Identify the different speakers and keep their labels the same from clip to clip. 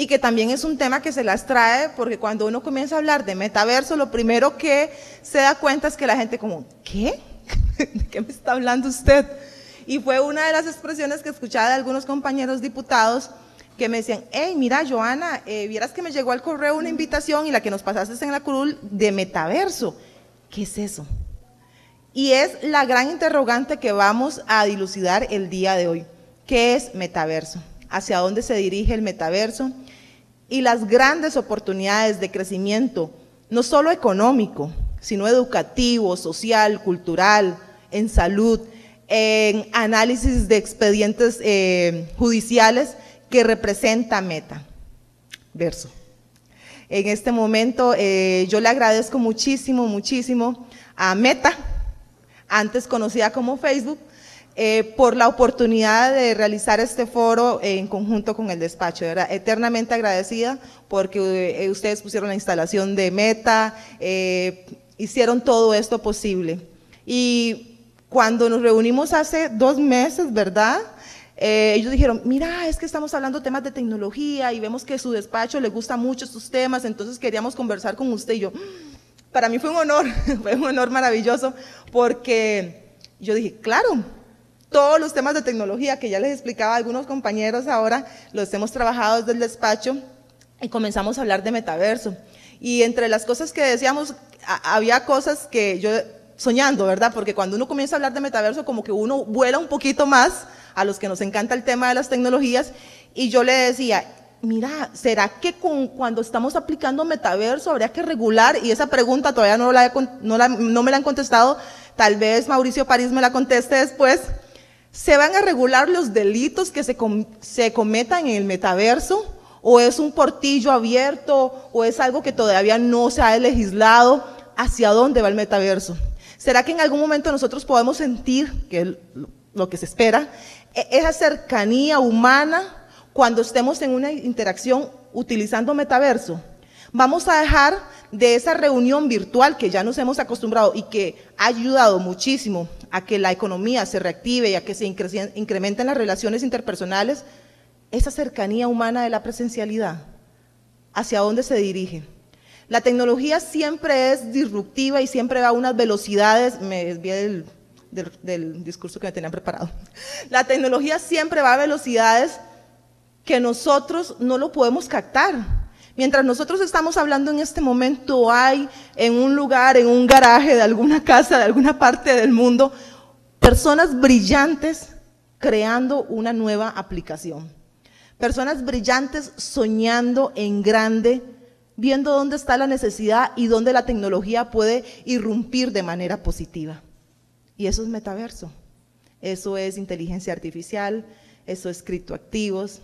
Speaker 1: y que también es un tema que se las trae, porque cuando uno comienza a hablar de metaverso, lo primero que se da cuenta es que la gente como, ¿qué? ¿De qué me está hablando usted? Y fue una de las expresiones que escuchaba de algunos compañeros diputados que me decían, hey, mira, Joana, vieras que me llegó al correo una invitación y la que nos pasaste en la curul de metaverso. ¿Qué es eso? Y es la gran interrogante que vamos a dilucidar el día de hoy. ¿Qué es metaverso? ¿Hacia dónde se dirige el metaverso? Y las grandes oportunidades de crecimiento, no solo económico, sino educativo, social, cultural, en salud, en análisis de expedientes judiciales que representa metaverso. En este momento yo le agradezco muchísimo, muchísimo a Meta, antes conocida como Facebook, por la oportunidad de realizar este foro en conjunto con el despacho. Era eternamente agradecida porque ustedes pusieron la instalación de Meta, hicieron todo esto posible. Y cuando nos reunimos hace 2 meses, ¿verdad?, ellos dijeron, mira, es que estamos hablando temas de tecnología y vemos que su despacho le gusta mucho estos temas, entonces queríamos conversar con usted. Y yo, para mí fue un honor, fue un honor maravilloso, porque yo dije, claro, todos los temas de tecnología que ya les explicaba a algunos compañeros ahora, los hemos trabajado desde el despacho y comenzamos a hablar de metaverso. Y entre las cosas que decíamos, había cosas que yo soñando, ¿verdad? Porque cuando uno comienza a hablar de metaverso, como que uno vuela un poquito más a los que nos encanta el tema de las tecnologías, y yo le decía, mira, ¿será que cuando estamos aplicando metaverso habría que regular? Y esa pregunta todavía no me la han contestado, tal vez Mauricio París me la conteste después. ¿Se van a regular los delitos que se cometan en el metaverso? ¿O es un portillo abierto? ¿O es algo que todavía no se ha legislado? ¿Hacia dónde va el metaverso? ¿Será que en algún momento nosotros podemos sentir, que es lo que se espera, esa cercanía humana cuando estemos en una interacción utilizando metaverso? Vamos a dejar de esa reunión virtual que ya nos hemos acostumbrado y que ha ayudado muchísimo a que la economía se reactive y a que se incrementen las relaciones interpersonales, esa cercanía humana de la presencialidad. ¿Hacia dónde se dirige? La tecnología siempre es disruptiva y siempre va a unas velocidades, me desvié del discurso que me tenían preparado. La tecnología siempre va a velocidades que nosotros no lo podemos captar. Mientras nosotros estamos hablando en este momento, hay en un lugar, en un garaje de alguna casa, de alguna parte del mundo, personas brillantes creando una nueva aplicación. Personas brillantes soñando en grande, viendo dónde está la necesidad y dónde la tecnología puede irrumpir de manera positiva. Y eso es metaverso, eso es inteligencia artificial, eso es criptoactivos,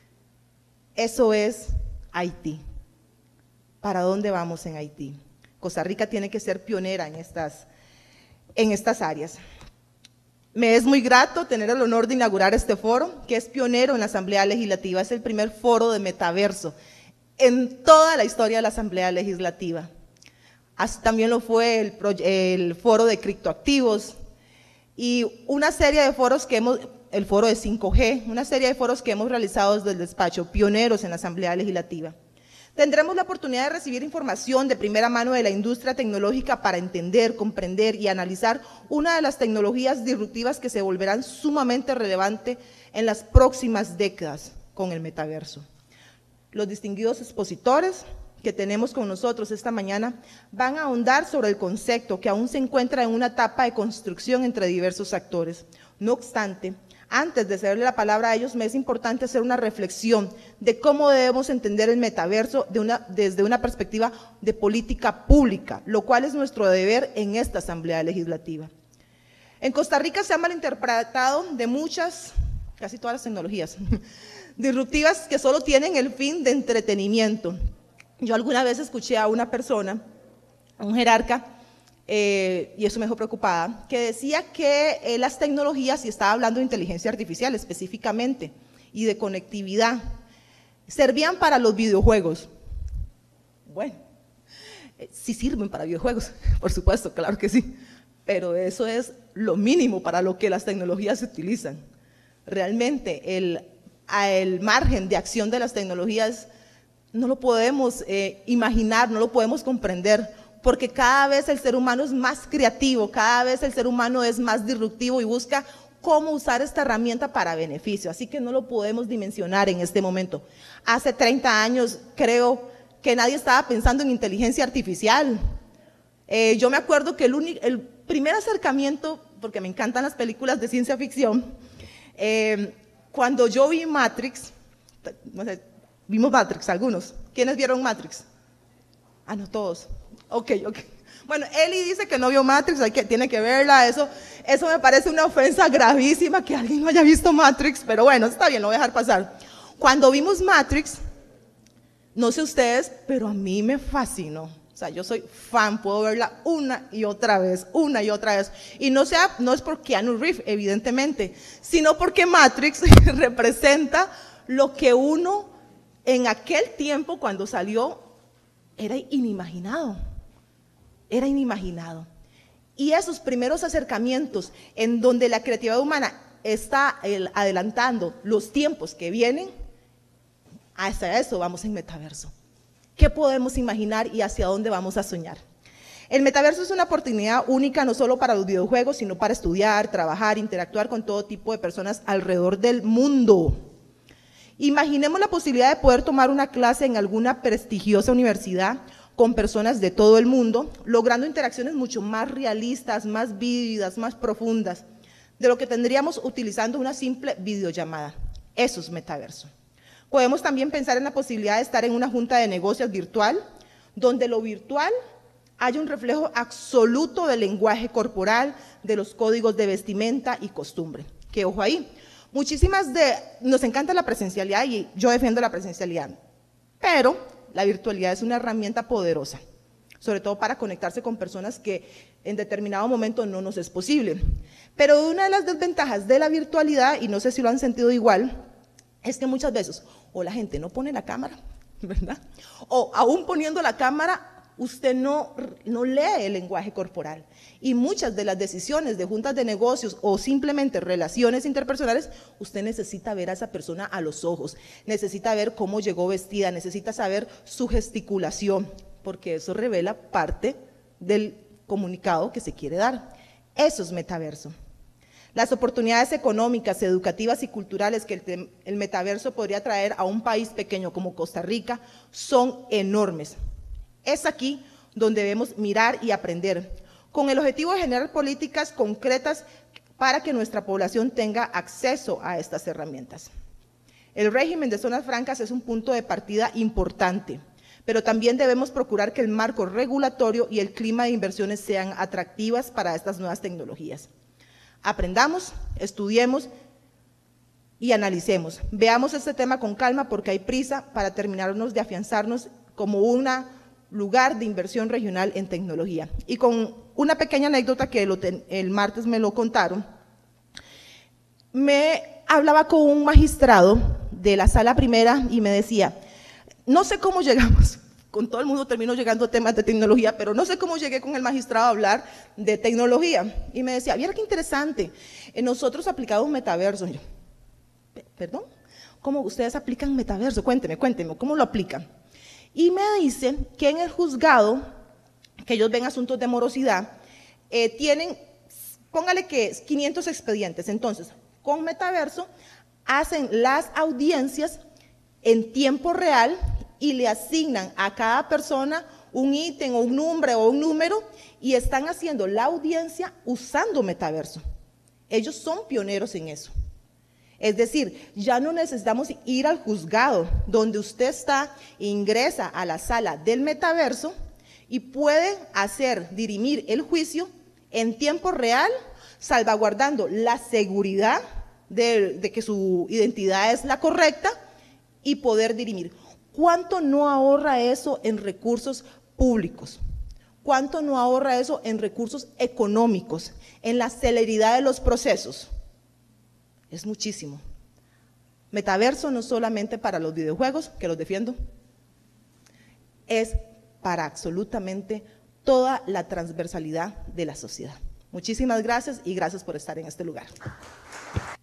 Speaker 1: eso es Haití. ¿Para dónde vamos en Haití? Costa Rica tiene que ser pionera en estas áreas. Me es muy grato tener el honor de inaugurar este foro, que es pionero en la Asamblea Legislativa, es el primer foro de metaverso en toda la historia de la Asamblea Legislativa. Así también lo fue el foro de criptoactivos y una serie de foros el foro de 5G, una serie de foros que hemos realizado desde el despacho, pioneros en la Asamblea Legislativa. Tendremos la oportunidad de recibir información de primera mano de la industria tecnológica para entender, comprender y analizar una de las tecnologías disruptivas que se volverán sumamente relevantes en las próximas décadas con el metaverso. Los distinguidos expositores que tenemos con nosotros esta mañana van a ahondar sobre el concepto que aún se encuentra en una etapa de construcción entre diversos actores. No obstante, antes de cederle la palabra a ellos, me es importante hacer una reflexión de cómo debemos entender el metaverso desde una perspectiva de política pública, lo cual es nuestro deber en esta Asamblea Legislativa. En Costa Rica se ha malinterpretado de muchas, casi todas las tecnologías disruptivas que solo tienen el fin de entretenimiento. Yo alguna vez escuché a una persona, a un jerarca, y eso me dejó preocupada, que decía que las tecnologías, y estaba hablando de inteligencia artificial específicamente, y de conectividad, servían para los videojuegos. Bueno, sí sirven para videojuegos, por supuesto, claro que sí, pero eso es lo mínimo para lo que las tecnologías se utilizan. Realmente el margen de acción de las tecnologías no lo podemos imaginar, no lo podemos comprender, porque cada vez el ser humano es más creativo, cada vez el ser humano es más disruptivo y busca cómo usar esta herramienta para beneficio, así que no lo podemos dimensionar en este momento. Hace 30 años creo que nadie estaba pensando en inteligencia artificial. Yo me acuerdo que el primer acercamiento, porque me encantan las películas de ciencia ficción, cuando yo vi Matrix, no sé, vimos Matrix, algunos. ¿Quiénes vieron Matrix? Ah, no, todos. Ok. Bueno, Eli dice que no vio Matrix, tiene que verla, eso me parece una ofensa gravísima que alguien no haya visto Matrix, pero bueno, está bien, lo voy a dejar pasar. Cuando vimos Matrix, no sé ustedes, pero a mí me fascinó. O sea, yo soy fan, puedo verla una y otra vez. Y no es por Keanu Reeves, evidentemente, sino porque Matrix representa lo que uno en aquel tiempo cuando salió era inimaginado. Y esos primeros acercamientos en donde la creatividad humana está adelantando los tiempos que vienen, hacia eso vamos en metaverso. ¿Qué podemos imaginar y hacia dónde vamos a soñar? El metaverso es una oportunidad única no solo para los videojuegos, sino para estudiar, trabajar, interactuar con todo tipo de personas alrededor del mundo. Imaginemos la posibilidad de poder tomar una clase en alguna prestigiosa universidad con personas de todo el mundo, logrando interacciones mucho más realistas, más vívidas, más profundas, de lo que tendríamos utilizando una simple videollamada. Eso es metaverso. Podemos también pensar en la posibilidad de estar en una junta de negocios virtual, donde lo virtual haya un reflejo absoluto del lenguaje corporal, de los códigos de vestimenta y costumbre. Que ojo ahí, nos encanta la presencialidad y yo defiendo la presencialidad, pero la virtualidad es una herramienta poderosa, sobre todo para conectarse con personas que en determinado momento no nos es posible. Pero una de las desventajas de la virtualidad, y no sé si lo han sentido igual, es que muchas veces o la gente no pone la cámara, ¿verdad? O aún poniendo la cámara, usted no lee el lenguaje corporal. Y muchas de las decisiones de juntas de negocios o simplemente relaciones interpersonales, usted necesita ver a esa persona a los ojos, necesita ver cómo llegó vestida, necesita saber su gesticulación, porque eso revela parte del comunicado que se quiere dar. Eso es metaverso. Las oportunidades económicas, educativas y culturales que el metaverso podría traer a un país pequeño como Costa Rica son enormes. Es aquí donde debemos mirar y aprender, con el objetivo de generar políticas concretas para que nuestra población tenga acceso a estas herramientas. El régimen de zonas francas es un punto de partida importante, pero también debemos procurar que el marco regulatorio y el clima de inversiones sean atractivas para estas nuevas tecnologías. Aprendamos, estudiemos y analicemos. Veamos este tema con calma porque hay prisa para terminarnos de afianzarnos como un lugar de inversión regional en tecnología. Y con una pequeña anécdota que el martes me lo contaron, me hablaba con un magistrado de la sala primera y me decía, no sé cómo llegamos, con todo el mundo termino llegando a temas de tecnología, pero no sé cómo llegué con el magistrado a hablar de tecnología. Y me decía, mira qué interesante, nosotros aplicamos metaverso. Y yo, ¿perdón? ¿Cómo ustedes aplican metaverso? Cuénteme, ¿cómo lo aplican? Y me dicen que en el juzgado, que ellos ven asuntos de morosidad, tienen, póngale que 500 expedientes. Entonces, con metaverso, hacen las audiencias en tiempo real y le asignan a cada persona un ítem o un nombre o un número y están haciendo la audiencia usando metaverso. Ellos son pioneros en eso. Es decir, ya no necesitamos ir al juzgado, donde usted ingresa a la sala del metaverso y puede dirimir el juicio en tiempo real, salvaguardando la seguridad de que su identidad es la correcta y poder dirimir. ¿Cuánto no ahorra eso en recursos públicos? ¿Cuánto no ahorra eso en recursos económicos, en la celeridad de los procesos? Es muchísimo. Metaverso no solamente para los videojuegos, que los defiendo, es para absolutamente toda la transversalidad de la sociedad. Muchísimas gracias y gracias por estar en este lugar.